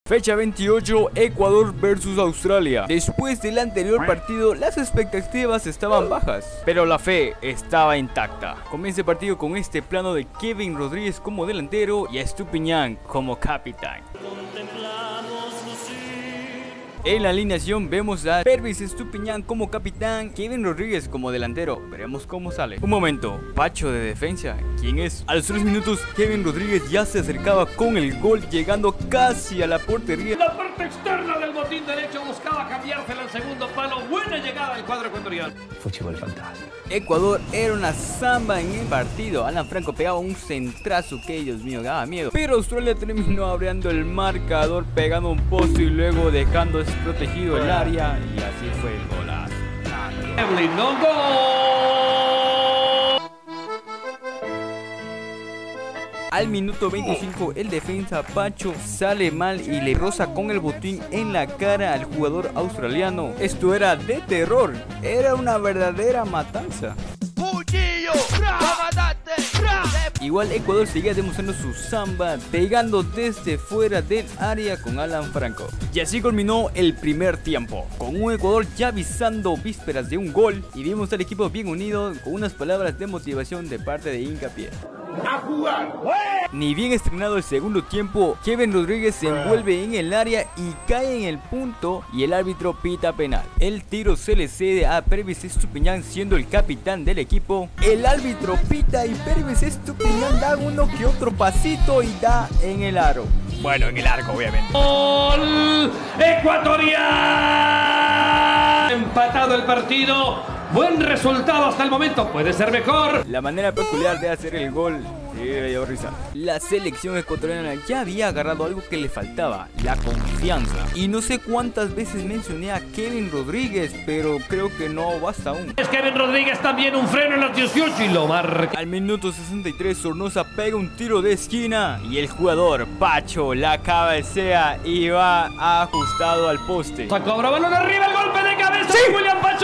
Fecha 28, Ecuador versus Australia. Después del anterior partido, las expectativas estaban bajas, pero la fe estaba intacta. Comienza el partido con este plano de Kevin Rodríguez como delantero y a Estupiñán como capitán. En la alineación vemos a Pervis Estupiñán como capitán, Kevin Rodríguez como delantero. Veremos cómo sale. Un momento, Pacho de defensa, ¿quién es? A los 3 minutos Kevin Rodríguez ya se acercaba con el gol, llegando casi a la portería. La parte externa del botín derecho buscaba cambiársela al segundo palo. Buena llegada del cuadro ecuatoriano. Fútbol fantástico. Ecuador era una zamba en el partido. Alan Franco pegaba un centrazo que, Dios mío, daba miedo. Pero Australia terminó abriendo el marcador, pegando un poste y luego dejando desprotegido el área. Y así fue el golazo. Evelyn, no gol. Al minuto 25 el defensa Pacho sale mal y le roza con el botín en la cara al jugador australiano. Esto era de terror, era una verdadera matanza. Igual Ecuador seguía demostrando su samba, pegando desde fuera del área con Alan Franco. Y así culminó el primer tiempo, con un Ecuador ya avisando vísperas de un gol, y vimos al equipo bien unido con unas palabras de motivación de parte de Hincapié. ¡A jugar! Ni bien estrenado el segundo tiempo, Kevin Rodríguez se envuelve en el área y cae en el punto y el árbitro pita penal. El tiro se le cede a Pervis Estupiñán siendo el capitán del equipo. El árbitro pita y Pervis Estupiñán da uno que otro pasito y da en el aro. Bueno, en el arco obviamente. ¡Gol ecuatoriano! Empatado el partido. Buen resultado hasta el momento, puede ser mejor. La manera peculiar de hacer el gol me dio risa. La selección ecuatoriana ya había agarrado algo que le faltaba, la confianza. Y no sé cuántas veces mencioné a Kevin Rodríguez, pero creo que no basta aún. Es Kevin Rodríguez también un freno en los 18 y lo marca. Al minuto 63 Sornosa pega un tiro de esquina y el jugador Pacho la cabecea y va ajustado al poste. Cobra balón arriba, el golpe de cabeza de William Pacho.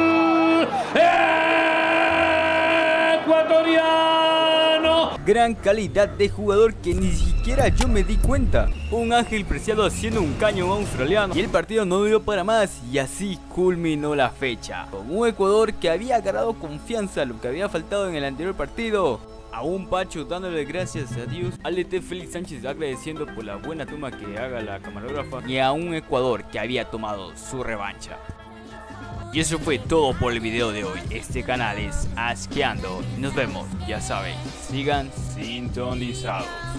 Ecuatoriano. Gran calidad de jugador que ni siquiera yo me di cuenta. Un Ángel Preciado haciendo un caño australiano. Y el partido no dio para más y así culminó la fecha. Con un Ecuador que había agarrado confianza, lo que había faltado en el anterior partido. A un Pacho dándole gracias a Dios, al DT Félix Sánchez agradeciendo por la buena toma que haga la camarógrafa, y a un Ecuador que había tomado su revancha. Y eso fue todo por el video de hoy. Este canal es Asqueando. Nos vemos, ya saben, sigan sintonizados.